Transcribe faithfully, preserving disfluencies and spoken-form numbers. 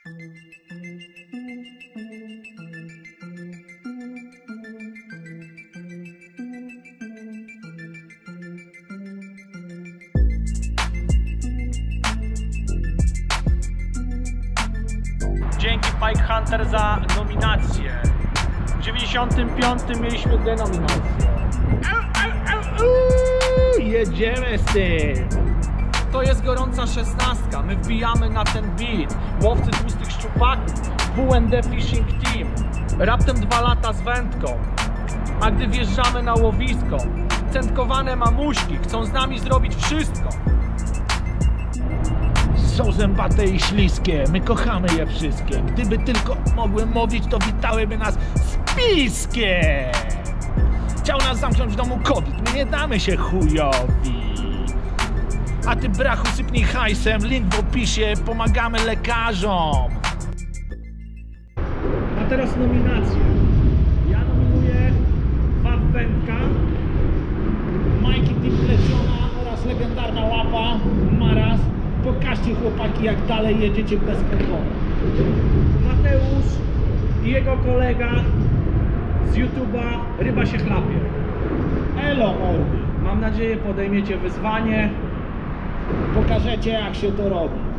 Dzięki Pike Hunter za nominację. W dziewięćdziesiątym piątym mieliśmy denominację. Au, au, au, au. Jedziemy z tym. To jest gorąca szesnastka. My wbijamy na ten beat. Łowcy tłustych szczupaków, W N D Fishing Team. Raptem dwa lata z wędką. A gdy wjeżdżamy na łowisko, centkowane mamuśki chcą z nami zrobić wszystko. Są zębate i śliskie, my kochamy je wszystkie. Gdyby tylko mogły mówić, to witałyby nas z piskiem. Chciał nas zamknąć w domu COVID, my nie damy się chujowi. A ty, brachu, sypnij hajsem, link w opisie, pomagamy lekarzom. A teraz nominacje. Ja nominuję Wawędka, Majki Team Pleciona oraz legendarna łapa Maras. Pokażcie, chłopaki, jak dalej jedziecie bez kontroli. Mateusz i jego kolega z YouTube'a Ryba się chlapie. Elo, mordy. Mam nadzieję, podejmiecie wyzwanie. Pokażecie, jak się to robi.